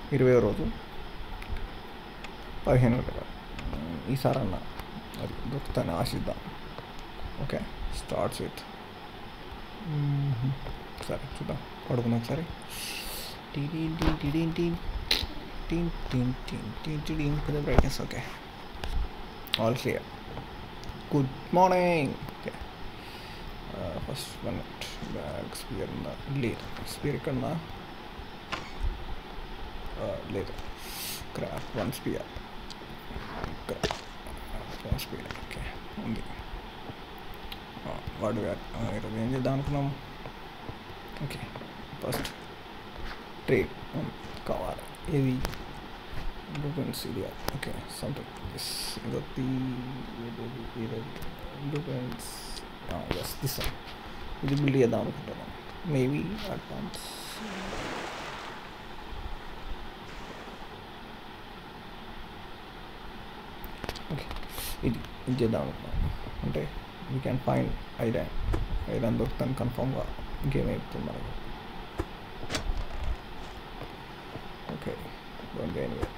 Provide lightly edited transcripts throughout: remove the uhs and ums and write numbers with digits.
20వ రోజు 15 ఈసారన్నా అది దొరుకుతాను ఆశిద్దాం. ఓకే, స్టార్ట్స్ విత్ సరే చూద్దాం, పడుకుందాం ఒకసారి. Brightness okay, all clear. Good morning. Okay, first 1 minute bag spare ఉందా? లేదు, స్పియర్ ఇక్కడ ఉందా? లేదు. క్రాఫ్ట్ 1 స్పియర్, స్పియర్ ఓకే ఉంది. వాడు ఈరోజు ఏం చేద్దాం అనుకున్నాము? ఓకే, ఫస్ట్ ట్రేడ్ కావాలి. ఇది బ్లూపెన్స్ ఇది okay something blue pens yes this ఇది బిల్డ్ చేద్దాం అనుకుంటున్నాం. మేబీ అడ్వాన్స్ ఓకే ఇది చేద్దాం అనుకుంటున్నాం. అంటే వీ క్యాన్ ఫైండ్ ఐరన్ దొరుకుతాను కన్ఫామ్గా గేమ్ అయిపోతుంది మనకు. Okay don't anyway.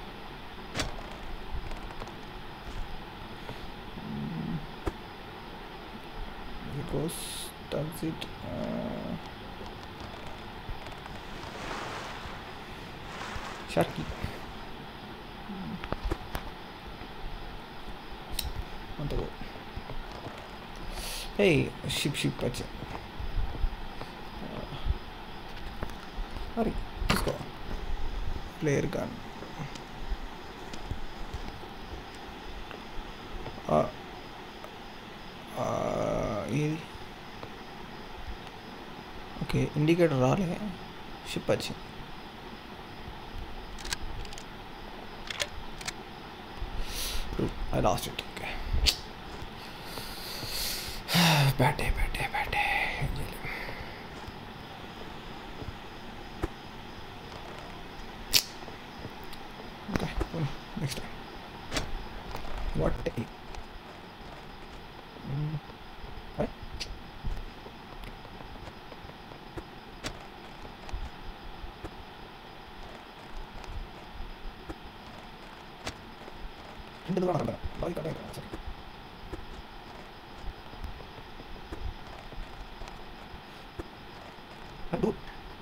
Goes does it sharky అంతే. hey షిప్ వచ్చి మరి తీసుకో ప్లేయర్ గన్. ఇది ఓకే ఇండికేటర్ రాలే, షిప్ వచ్చి I lost it. Okay, bad day. Okay, next time. What day? What? Into the water. Sorry. Dude.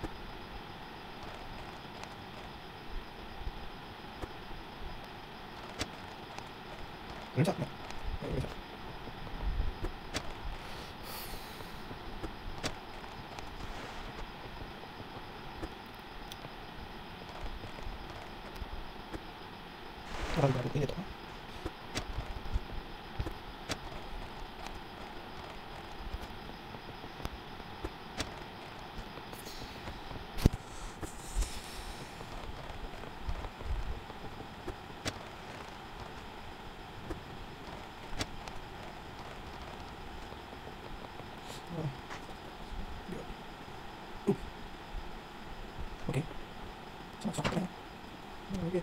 Reach up. Ini tuh. Oke. Sama-sama. Oke.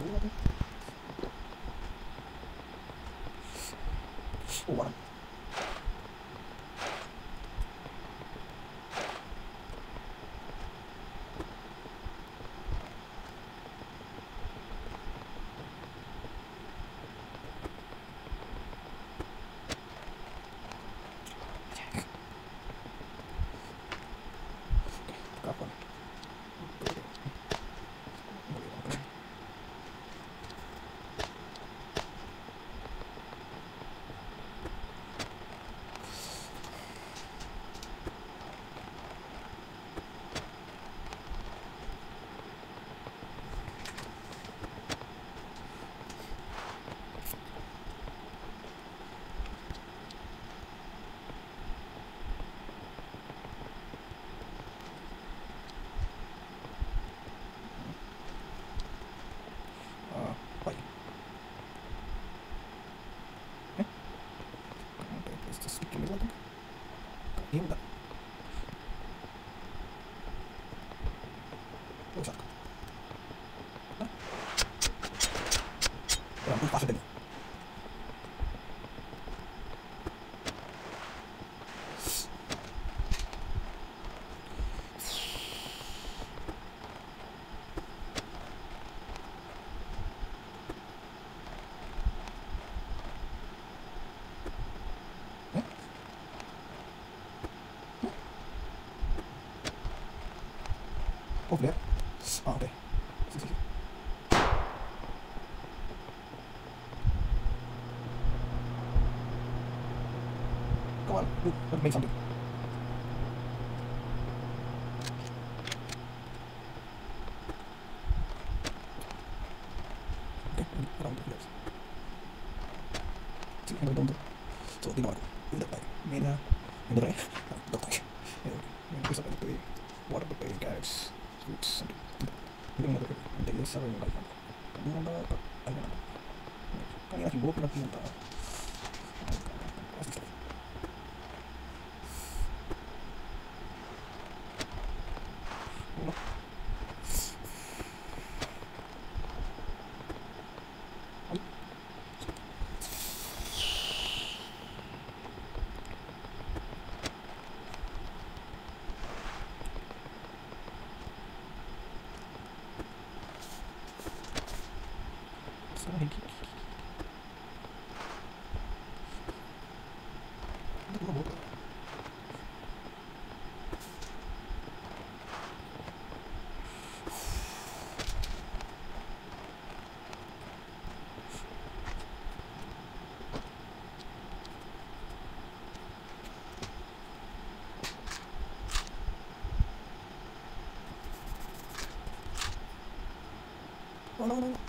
One. Kapan? Gimana? Rusak. Nah. Ya, pas deh. Okay. Come on, let's make something. Okay, around the place. See, I'm going to. So, di naman ako. Yung datay. May na. Yung datay. Datay. Yung isa pa ito water datay, carrots, fruits, something. Hindi mo natin. Hindi yung sarang yung kailan. Kanina ba? Ay na. Kanina siguro pinapunta. Oh, no, no.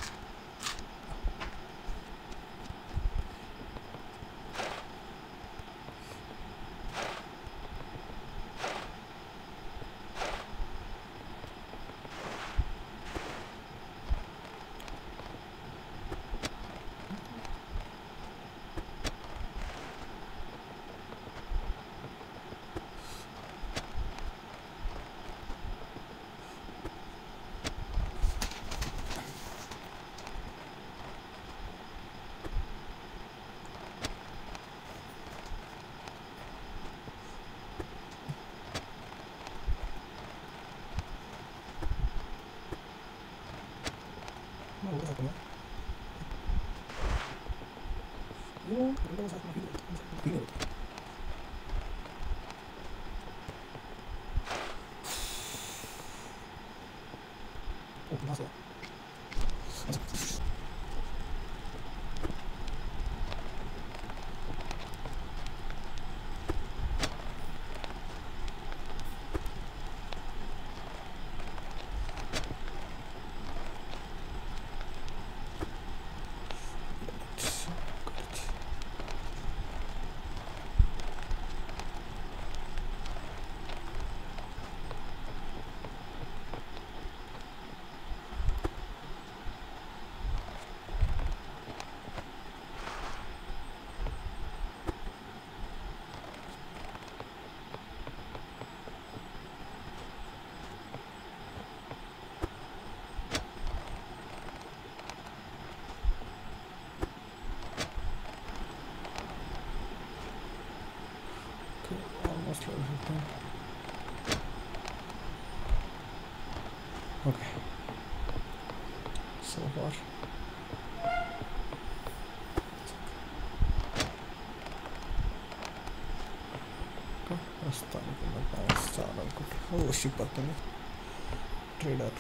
Maulas ako na. Yung, ano ba sa akin na pinot? Oh, nasa. Almost everything. Okay. So far. ప్రస్తుతానికి చాలా అనుకుంటా. ఓ ship పడుతుంది trader.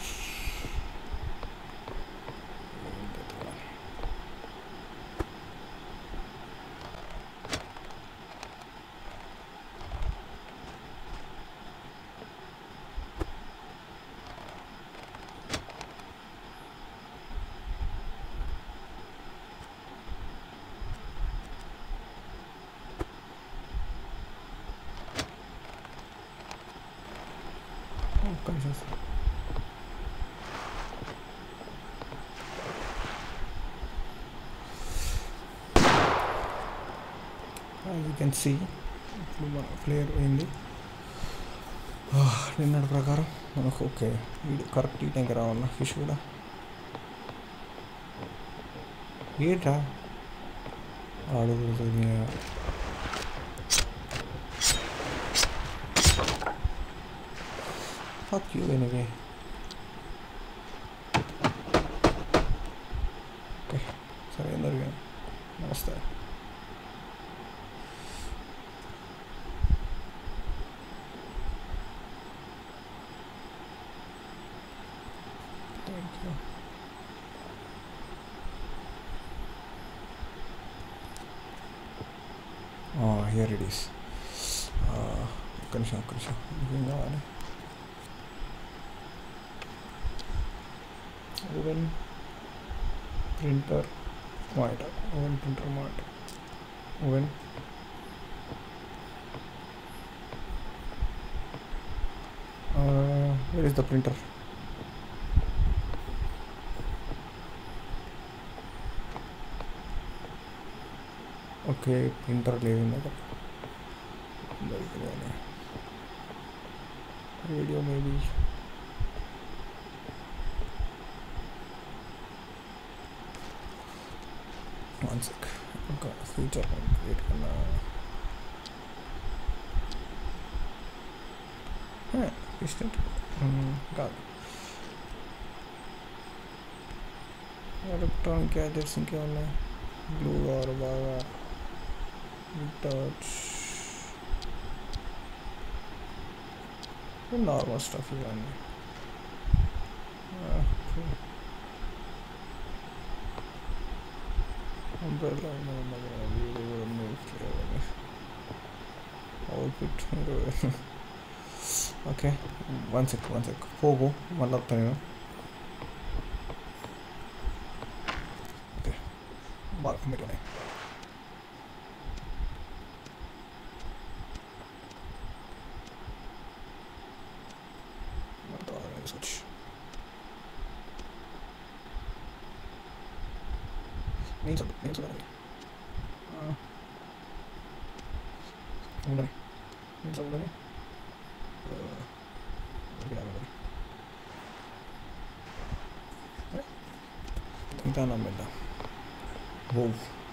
Conscious. As you can see, flare అయింది. నిన్నటి ప్రకారం మనకు okay correct ఈ టైంకి రావన్న ఫిష్ కూడా ఏంట్రా ఆడుతుంది. Fuck you anyway. Okay, surrender again. Namaste. Here it is. ఒక్క నిమిషం ఏం కావాలి? Oven printer monitor, oven printer monitor, oven where is the printer? Okay, printer లేదు దగ్గర. Radio maybe. One sec. Okay, future create करना. Assistant. Got it. Electronic gadgets ఇంకే ఉన్నాయి. Blue or బాగా touch. Normal stuff ఇవన్నీ. Umbrella outfit. Okay, one sec. Hogo మళ్ళీ వస్తాను నేను. ఓకే బాగా కంప్లీట్ ఉన్నాయి. నేను చూడాలి ఇంకా నమ్మేద్దాం. Oh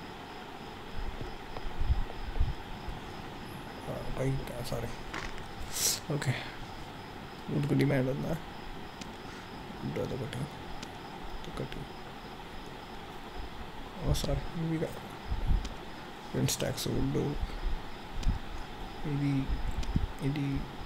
right, sorry. ఓకే, వుడ్కు డిమాండ్ ఉందా? వుడ్ అదొకటి సారీ, ఇవిగా 2 స్టాక్స్ వుడ్. ఇది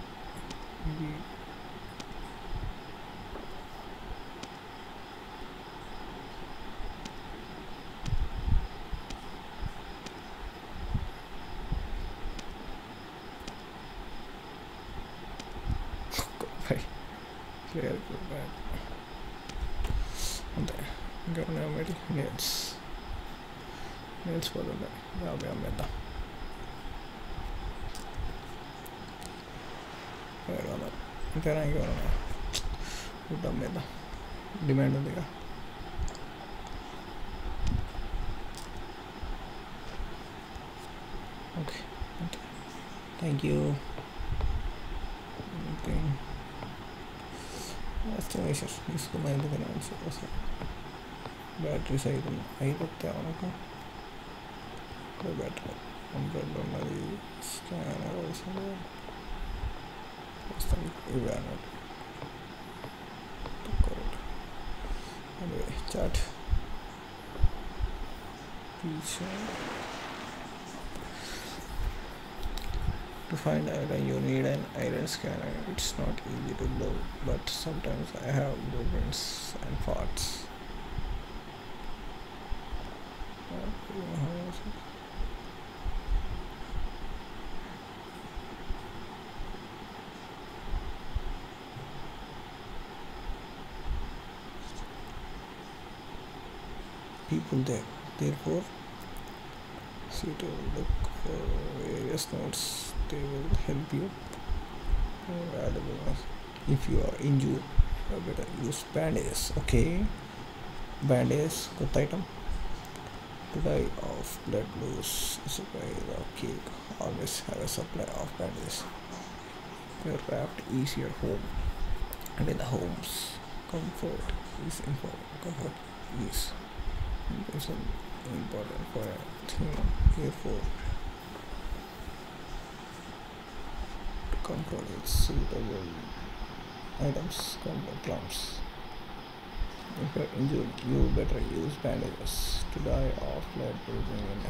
క్లియర్ అంతే. ఇంకా ఉన్నాయి నేల్స్ పోతుంది. 50 అమ్మేద్దాం. 700 అంతేనా? ఇంకా ఫుడ్ అమ్మేద్దాం, డిమాండ్ ఉందిగా. Okay, thank you. ఎస్టిమేషన్ తీసుకున్నా, ఎందుకని అసలు బ్యాటరీస్ 5 వస్తాయి మనకు. బ్యాటరీ 100 ఉన్నది. స్కానర్ అవసరం ఇవి అన్నట్టు. Chat to find iron you need an iron scanner. It's not easy to do, but sometimes I have blueprints and parts. People there, therefore see to look for various notes. They will help you. If you are injured, you better use bandages. Okay, bandages, good item. To die of blood loss, supply the cake. Always have a supply of bandages. Your raft is your home, and in the home's comfort is important. Comfort is important for a thing. Therefore, to comfort with suitable items, comfort plums. If you are injured, you better use bandages. To die of blood losing in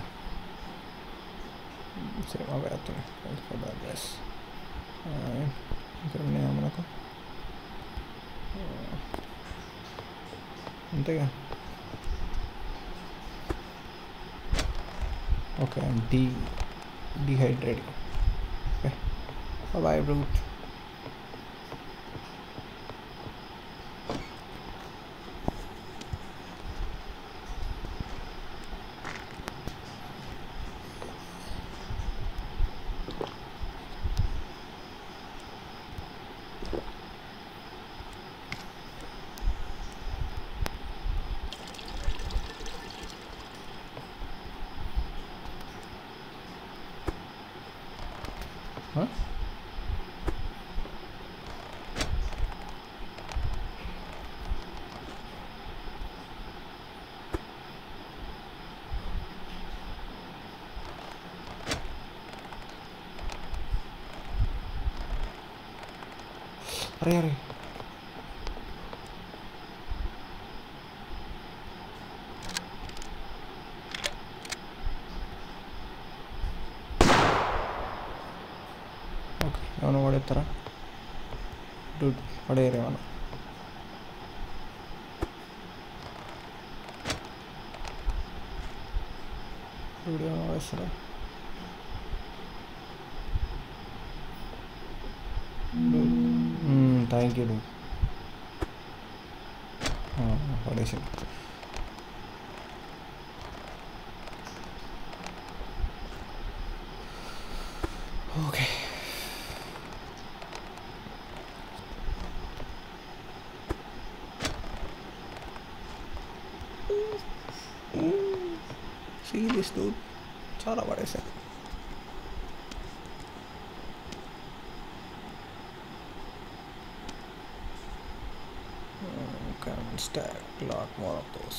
same away. Thanks for that, guys. ఇక్కడ ఉన్నాయా మనకు? అంతేగా. Okay, I'm dehydrated. Okay, bye bye brute. Huh? అరే అరే, okay ఏమైనా పడేస్తారా? Dude పడేయరు ఏమన్నా. Dude ఏమైనా పడేస్తారా? Thank you dude. పడేసాడు. ఓకే, సీరియస్ డూడ్, చాలా పడేసాడు. Can stack a lot more of those.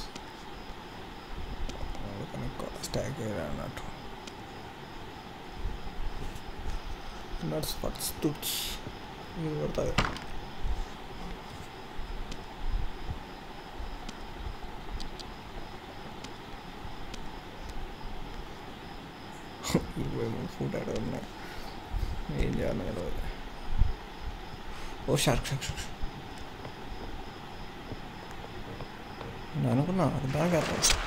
We can stack here and not. Nuts for stoots. You were there. Food I don't know. Oh, shark. నేను అనుకున్నా అది బాగా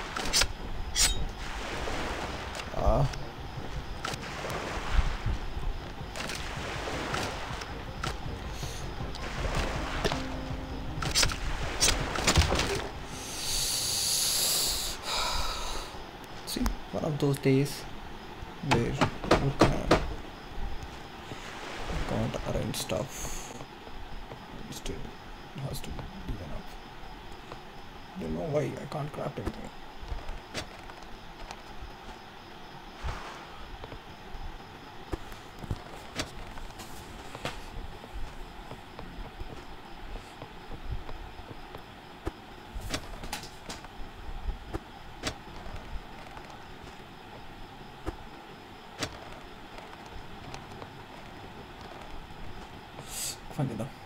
see one of those days where you can't arrange stuff, still it has to be enough. I don't know why I can't craft anything. Find it though.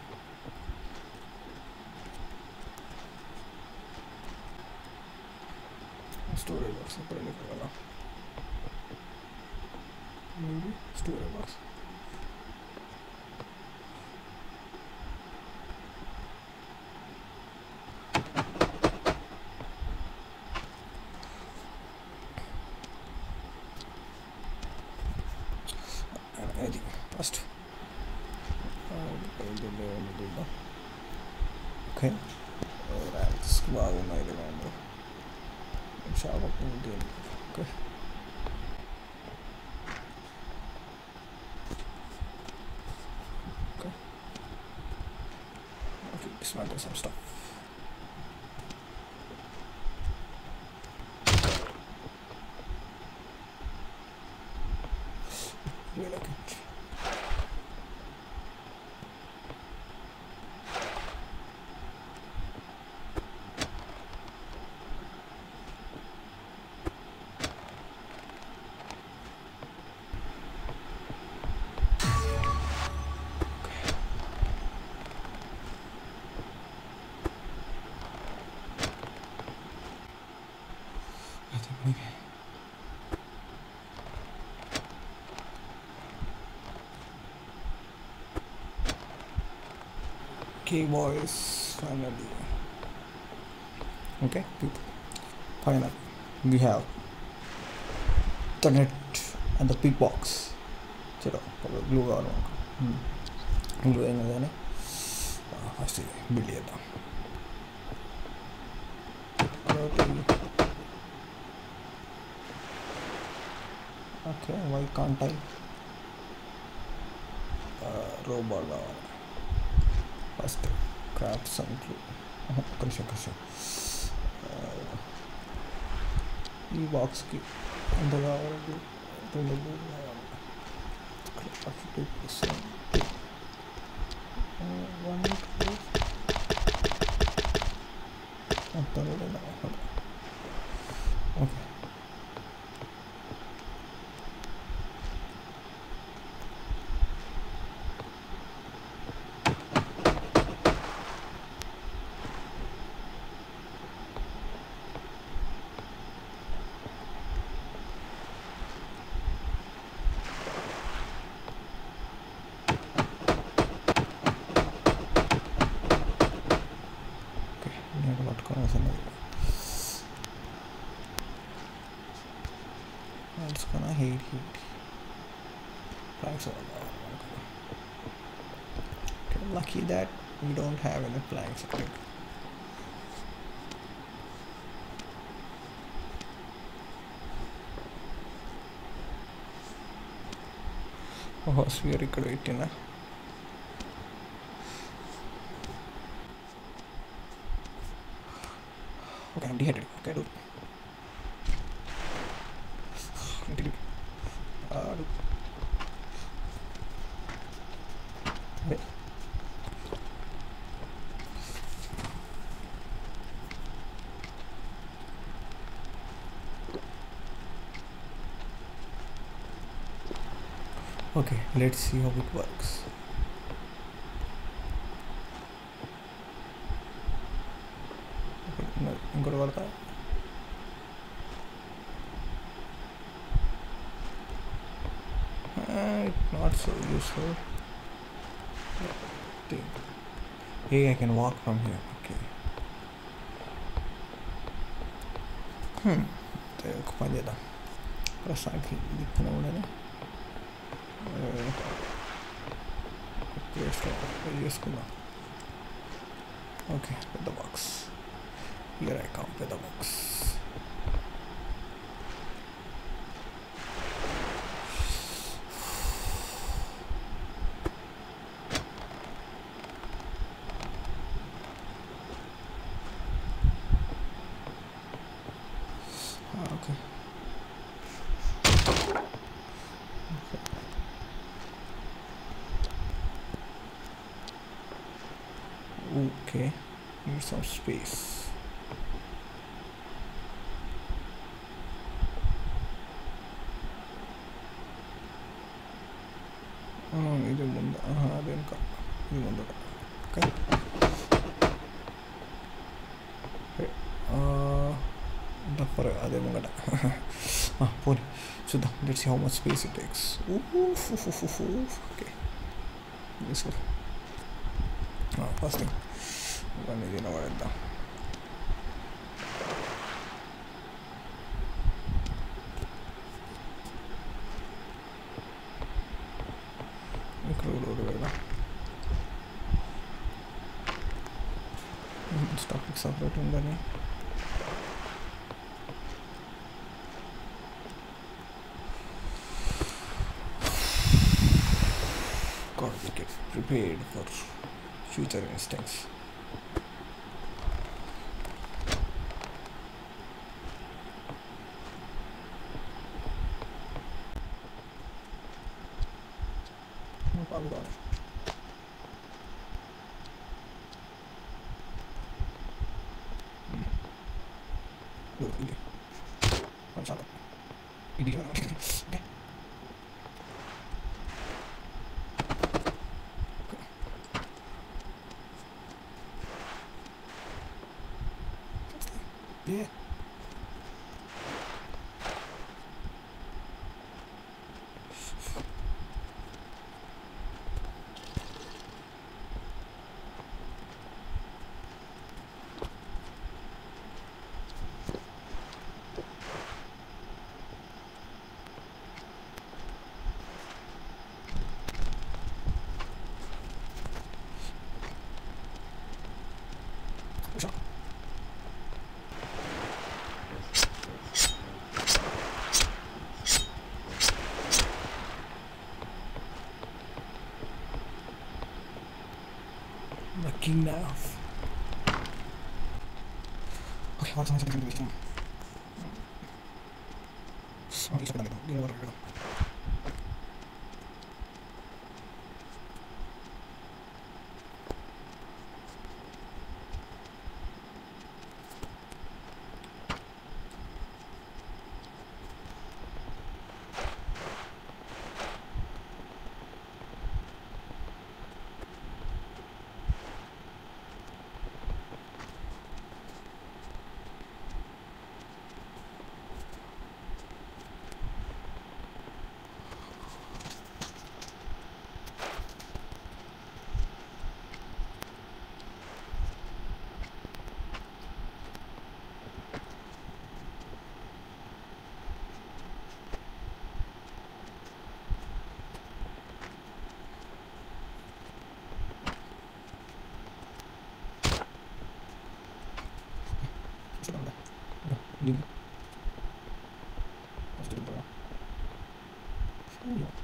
Storage box separately for maybe storage box. I think first. Okay. That's wow, my remember. Shop up in the okay. Okay. Okay, dismantle some stuff. Relocate. Okay boys, finally Okay, good. Finally, we have the net and the big box. Chalo, glue కావాలి మనకు. Glue అయిన కానీ first build చేద్దాం. Okay, why can't I? Robot కావాలి. First craft some glue. కృషి ఈ బాక్స్కి ఎంత కావాలి? 2 glue కావాలి. Okay. It's gonna heat. Planks are okay, lucky that we don't have any planks. Oh, sphere ikkada పెట్టినా. Okay, I'm dehydrated. Okay, dude. Okay, let's see how it works. ఇంకోటి పడతా. Not so useful. Hey, I can walk from here. Okay. ఒక పని చేద్దాం. ప్రస్తుతానికి ఇది ఇక్కడ ఉండదు. చేసుకుందాం. ఓకే, పెద్ద box. Here I come with the box. Okay. Okay, need some space. ఇది ముందు అది వెనుక ఇది ముందు. ఓకే, డఫర్ అదే ముంగట. పోనీ చూద్దాం. Let's see how much space it takes. Okay, useful. First thing ఇవన్నీ తినబడేద్దాం. స్టాక్ సపరేట్ ఉందని got to get prepared for future instincts. No problem. Okay. Yeah. enough. Okay, what's the next thing? Oh, he's going to go. Ini pasti berapa? Ini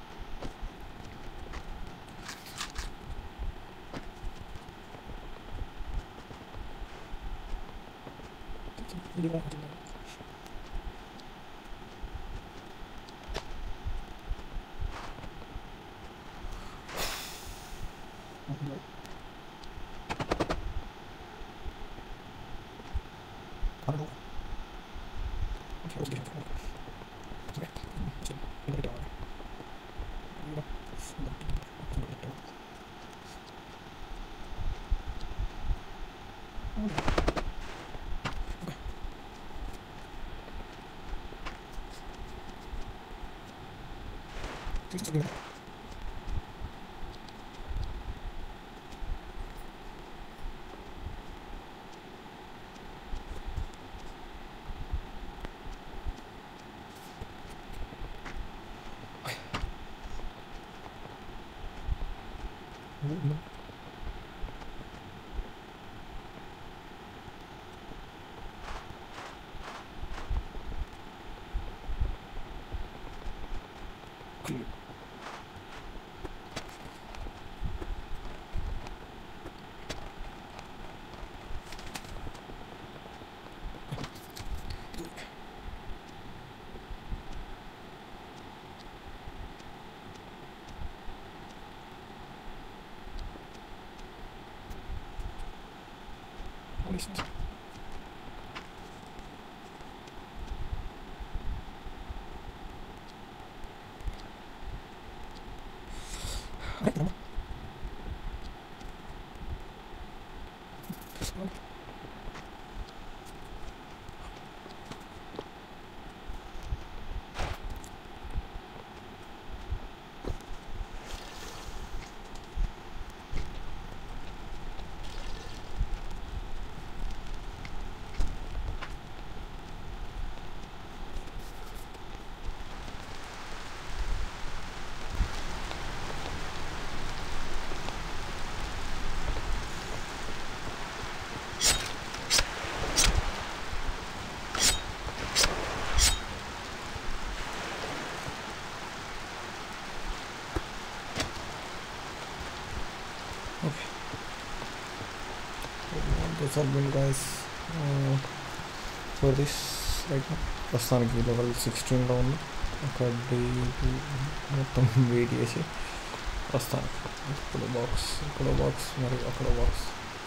berapa? That's all been guys for this right now. ప్రస్తుతానికి level 16లో ఉంది. ఒక day మొత్తం wait చేసి ప్రస్తుతానికి ఇక్కడ box మరియు అక్కడ బాక్స్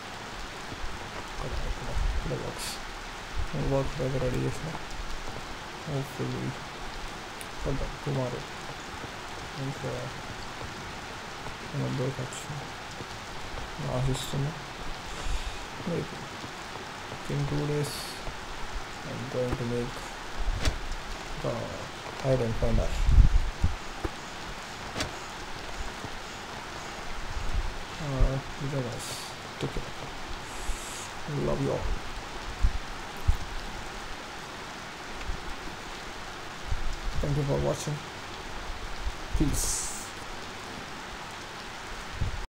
బాక్స్ అయితే రెడీ చేసిన. హోప్ఫుల్లీ టుమారో ఇంకా దొరకచ్చు ఆశిస్తున్నా. Maybe in 2 days I'm going to make the hide and find out. You guys take care. Love you all. Thank you for watching. Peace.